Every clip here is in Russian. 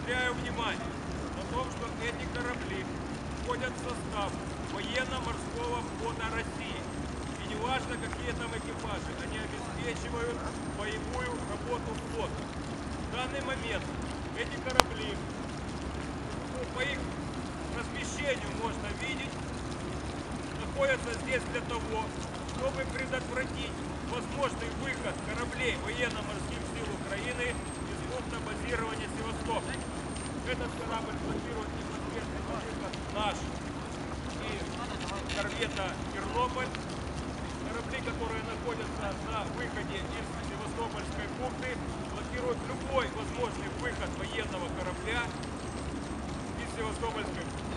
заостряю внимание на том, что эти корабли входят в состав военно-морского флота России. И неважно, какие там экипажи, они обеспечивают боевую работу флота. В данный момент эти корабли, по их размещению можно видеть, находятся здесь для того, чтобы предотвратить возможный выход кораблей военно-морских сил Украины из пункта базирования Севастополь. Этот корабль базирует непосредственно выход наш и корвета Тернополь. Корабли, которые находятся на выходе из Севастопольской бухты, блокируют любой возможный выход военного корабля из Севастопольской бухты.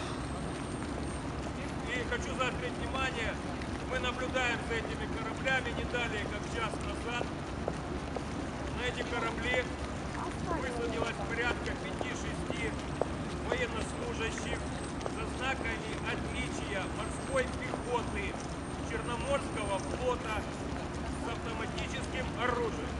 И хочу заострить внимание, мы наблюдаем за этими кораблями не далее, как час назад. На эти корабли высадилось порядка 5-6 военнослужащих со знаками отличия морской пехоты Черноморского флота с автоматическим оружием.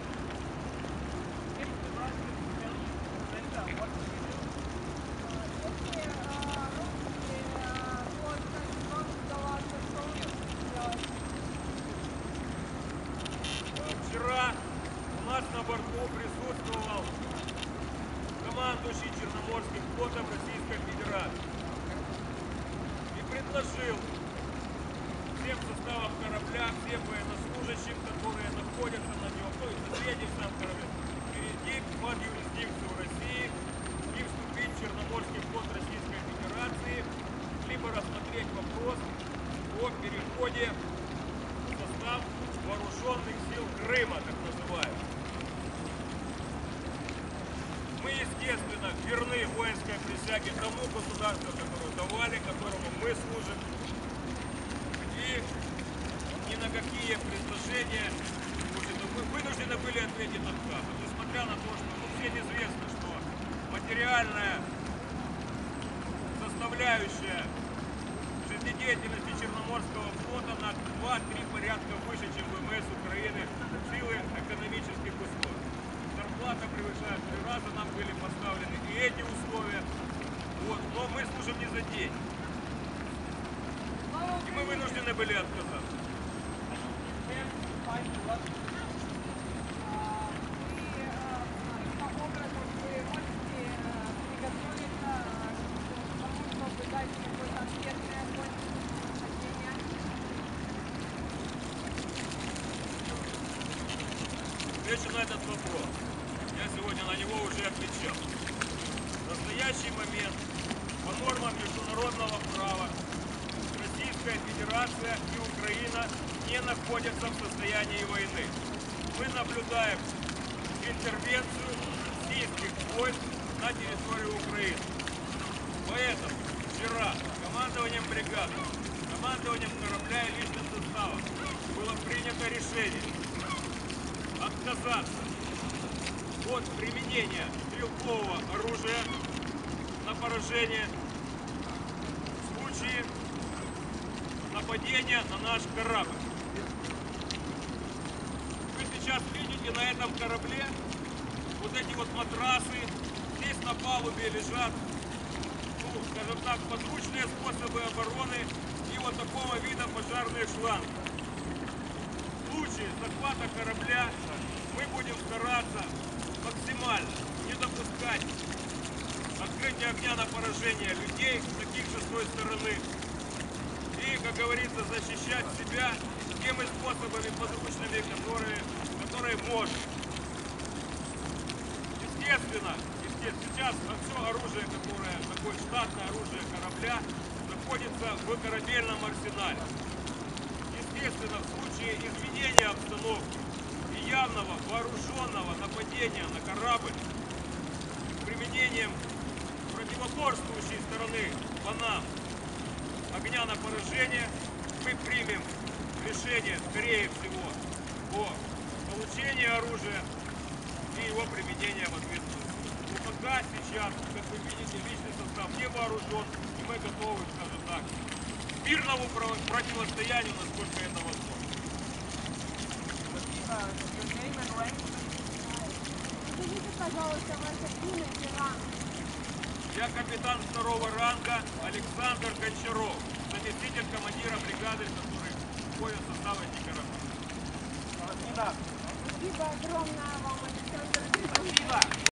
Вчера у нас на борту присутствовал командующий Черноморским флотом Российской Федерации и предложил всем составам корабля, всем военнослужащим, которые находятся на нем, то есть соседей сам корабль, перейти под юрисдикцию России и вступить в Черноморский флот Российской Федерации, либо рассмотреть вопрос о переходе в состав вооруженных сил Крыма, так называемых. Мы, естественно, верны воинской присяге тому государству, которое давали, которому мы служим. И ни на какие предложения мы вынуждены были ответить отказом. Несмотря на то, что всем известно, что материальная составляющая жизнедеятельности Черноморского флота на 2-3 порядка выше, чем ВМС Украины в силу экономических условий. Зарплата превышает 3 раза, нам были поставлены и эти условия. Вот. Но мы служим не за деньги. И мы вынуждены были отказаться. Отвечу на этот вопрос. Я сегодня на него уже отвечал. В настоящий момент по нормам международного права Российская Федерация и Украина не находятся в состоянии войны. Мы наблюдаем интервенцию российских войск на территорию Украины. Поэтому вчера командованием бригады, командованием корабля и личным составом было принято решение отказаться от применения стрелкового оружия на поражение в случае нападения на наш корабль. Вы сейчас видите на этом корабле вот эти вот матрасы. Здесь на палубе лежат, ну, скажем так, подручные способы обороны и вот такого вида пожарные шланги. В случае захвата корабля мы будем стараться максимально не допускать открытия огня на поражение людей с таких же с той стороны. И, как говорится, защищать себя теми способами подручными, которые можно. Естественно, сейчас все оружие, которое такое штатное оружие корабля, находится в корабельном арсенале. Естественно, в случае изменения обстановки и явного вооруженного нападения на корабль с применением противоборствующей стороны по нам огня на поражение, мы примем решение, скорее всего, о получении оружия и его применения в ответственности. Но пока сейчас, как вы видите, личный состав не вооружен, и мы готовы, скажем так, к мирному противостоянию, насколько это возможно. Скажите, пожалуйста, ваше имя и ранг. Я капитан второго ранга Александр Гончаров, заместитель командира бригады, который входит в состав этих кораблей. Спасибо огромное вам, Александр. Спасибо.